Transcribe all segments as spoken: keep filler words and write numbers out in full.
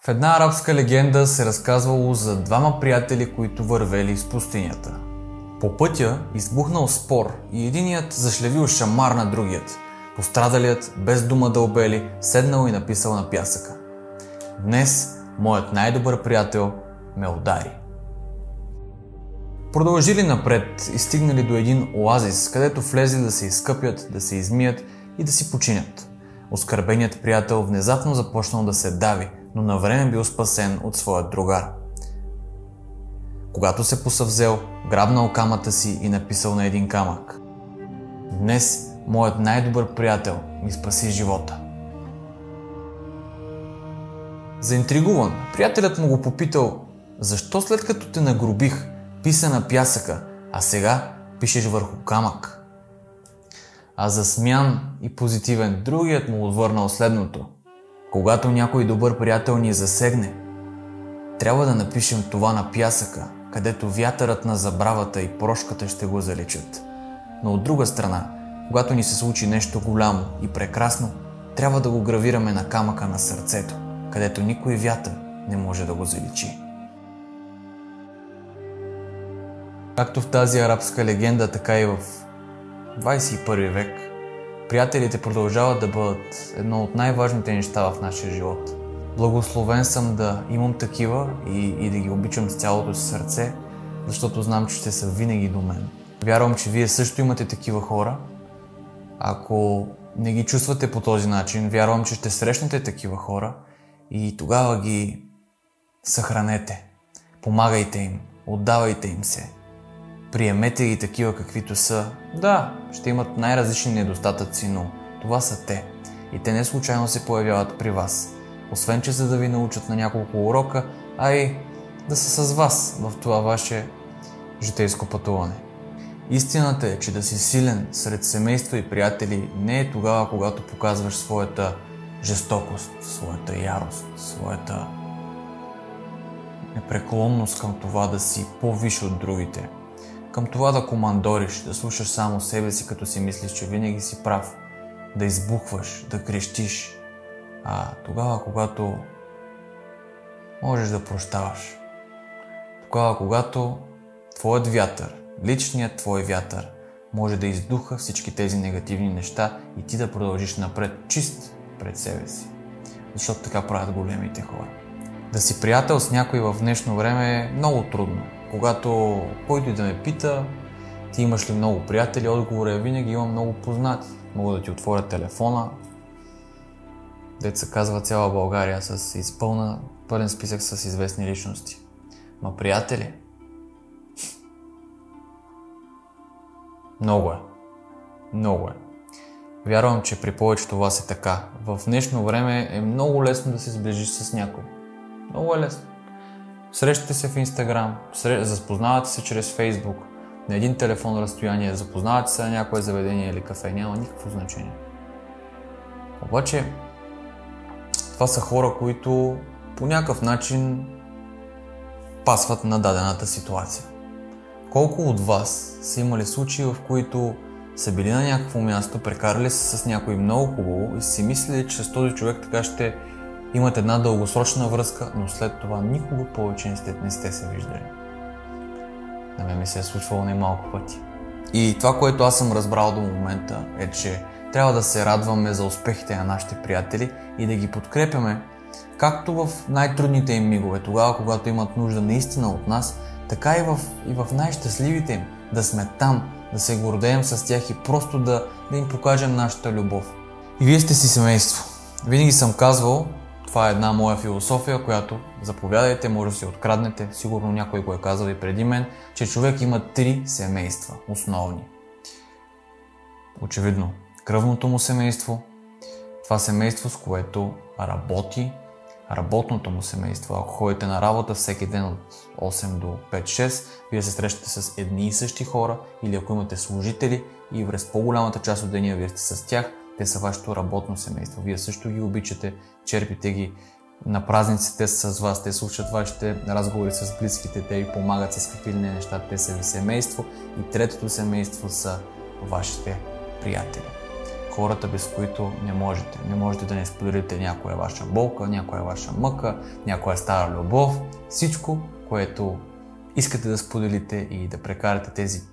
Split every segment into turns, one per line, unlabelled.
В една арабска легенда се разказвало за двама приятели, които вървели из пустинята. По пътя избухнал спор и единият зашлевил шамар на другият. Пострадалият, без дума да обели, седнал и написал на пясъка: „Днес моят най-добър приятел ме удари“. Продължили напред и стигнали до един оазис, където влезли да се изкъпят, да се измият и да си починят. Оскърбеният приятел внезапно започнал да се дави, но навреме бил спасен от своят другар. Когато се посъвзел, грабнал камъта си и написал на един камък: „Днес моят най-добър приятел ми спаси живота“. Заинтригуван, приятелят му го попитал: „Защо след като те нагрубих, писа на пясъка, а сега пишеш върху камък?“ А засмян и позитивен, другият му отвърнал следното: „Когато някой добър приятел ни засегне, трябва да напишем това на пясъка, където вятърът на забравата и прошката ще го заличат. Но от друга страна, когато ни се случи нещо голямо и прекрасно, трябва да го гравираме на камъка на сърцето, където никой вятър не може да го заличи“. Както в тази арабска легенда, така и в двадесет и първи век, приятелите продължават да бъдат едно от най-важните неща в нашия живот. Благословен съм да имам такива и, и да ги обичам с цялото си сърце, защото знам, че ще са винаги до мен. Вярвам, че вие също имате такива хора. Ако не ги чувствате по този начин, вярвам, че ще срещнете такива хора и тогава ги съхранете. Помагайте им, отдавайте им се. Приемете ги такива каквито са. Да, ще имат най-различни недостатъци, но това са те. И те не случайно се появяват при вас. Освен, че за да ви научат на няколко урока, а и да са с вас в това ваше житейско пътуване. Истината е, че да си силен сред семейство и приятели не е тогава, когато показваш своята жестокост, своята ярост, своята непреклонност към това да си по-висш от другите, към това да командориш, да слушаш само себе си, като си мислиш, че винаги си прав, да избухваш, да крещиш, а тогава, когато можеш да прощаваш, тогава, когато твоят вятър, личният твой вятър, може да издуха всички тези негативни неща и ти да продължиш напред чист пред себе си. Защото така правят големите хора. Да си приятел с някой в днешно време е много трудно. Когато който и да ме пита: „Ти имаш ли много приятели?“, отговорът е винаги: „Имам много познати. Мога да ти отворя телефона“. Деца казва цяла България с изпълна пълен списък с известни личности. Ма приятели? Много е. Много е. Вярвам, че при повечето вас е така. В днешно време е много лесно да се сближиш с някой. Много е лесно. Срещате се в Инстаграм, запознавате се чрез Фейсбук, на един телефон разстояние, запознавате се на някое заведение или кафе, няма никакво значение. Обаче, това са хора, които по някакъв начин пасват на дадената ситуация. Колко от вас са имали случаи, в които са били на някакво място, прекарали се с някой много хубаво и си мислили, че с този човек така ще имат една дългосрочна връзка, но след това никога повече не сте, не сте се виждали. На мен ми се е случвало немалко пъти. И това, което аз съм разбрал до момента, е, че трябва да се радваме за успехите на нашите приятели и да ги подкрепяме както в най-трудните им мигове, тогава, когато имат нужда наистина от нас, така и в, и в най-щастливите им, да сме там, да се гордеем с тях и просто да, да им покажем нашата любов. И вие сте си семейство. Винаги съм казвал, това е една моя философия, която заповядайте, може да си откраднете, сигурно някой го е казал и преди мен, че човек има три семейства, основни. Очевидно, кръвното му семейство, това семейство, с което работи, работното му семейство. Ако ходите на работа всеки ден от осем до пет-шест, вие се срещате с едни и същи хора, или ако имате служители и през по-голямата част от деня вие сте с тях, те са вашето работно семейство. Вие също ги обичате, черпите ги на празниците, те са с вас, те слушат вашите разговори с близките, те ви помагат с какви ли не неща, те са ви семейство. И третото семейство са вашите приятели. хората, без които не можете. Не можете да не споделите някоя ваша болка, някоя ваша мъка, някоя стара любов. Всичко, което искате да споделите и да прекарате тези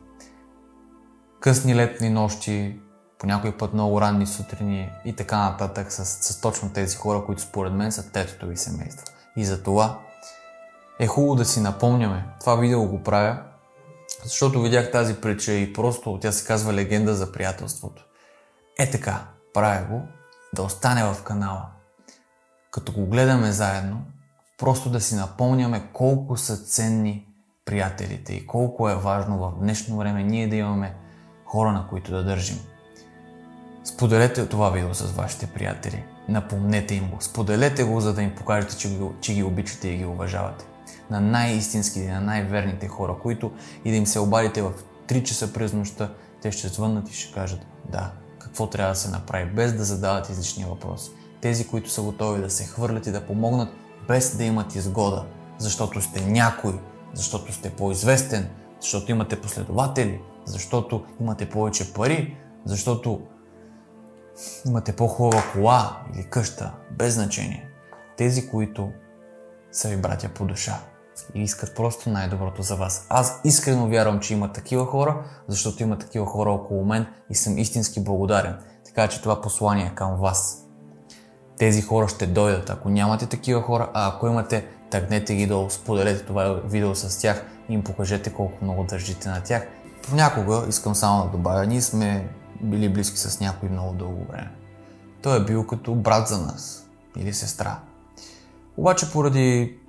късни летни нощи, по някой път много ранни сутрини и така нататък с, с точно тези хора, които според мен са третото ви семейство. И за това е хубаво да си напомняме. Това видео го правя, защото видях тази притча и просто тя се казва Легенда за приятелството. Е така, правя го да остане в канала. Като го гледаме заедно, просто да си напомняме колко са ценни приятелите и колко е важно в днешно време ние да имаме хора, на които да държим. Споделете това видео с вашите приятели. Напомнете им го. Споделете го, за да им покажете, че ги, че ги обичате и ги уважавате. На най-истинските, на най-верните хора, които и да им се обадите в три часа през нощта, те ще звъннат и ще кажат да, какво трябва да се направи, без да задават излишни въпроси. Тези, които са готови да се хвърлят и да помогнат, без да имат изгода, защото сте някой, защото сте по-известен, защото имате последователи, защото имате повече пари, защото имате по-хубава кола или къща, без значение. Тези, които са ви братя по душа и искат просто най-доброто за вас. Аз искрено вярвам, че има такива хора, защото има такива хора около мен и съм истински благодарен. Така че това послание е към вас. Тези хора ще дойдат. Ако нямате такива хора, а ако имате, тагнете ги долу, споделете това видео с тях и им покажете колко много държите на тях. Понякога, искам само да добавя, ние сме били близки с някой много дълго време. Той е бил като брат за нас или сестра. Обаче поради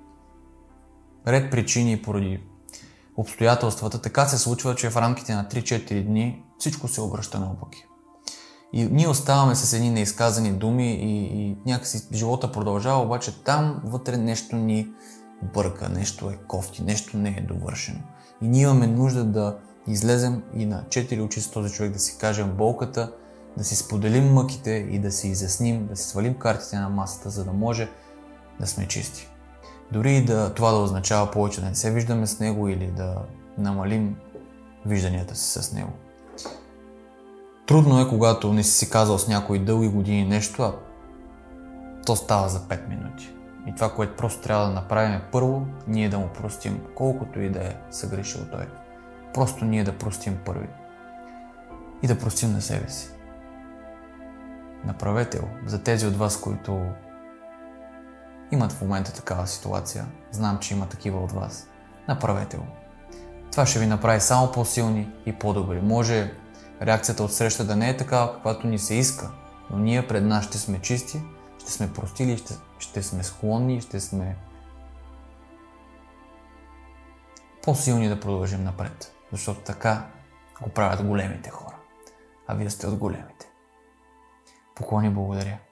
ред причини и поради обстоятелствата, така се случва, че в рамките на три-четири дни всичко се обръща наопаки. И ние оставаме с едни неизказани думи и, и някакси живота продължава, обаче там вътре нещо ни бърка, нещо е кофти, нещо не е довършено. И ние имаме нужда да излезем и на четири очи с този човек да си кажем болката, да си споделим мъките и да си изясним, да си свалим картите на масата, за да може да сме чисти. Дори и да, това да означава повече да не се виждаме с него или да намалим вижданията си с него. Трудно е, когато не си си казал с някои дълги години нещо, а то става за пет минути. И това, което просто трябва да направим е първо, ние да му простим, колкото и да е съгрешил той. Просто ние да простим първи. И да простим на себе си. Направете го. За тези от вас, които имат в момента такава ситуация, знам, че има такива от вас, направете го. Това ще ви направи само по-силни и по-добри. Може реакцията от среща да не е такава, каквато ни се иска, но ние пред нас ще сме чисти, ще сме простили, ще, ще сме склонни, ще сме по-силни да продължим напред. Защото така го правят големите хора. А вие сте от големите. Поклони, благодаря.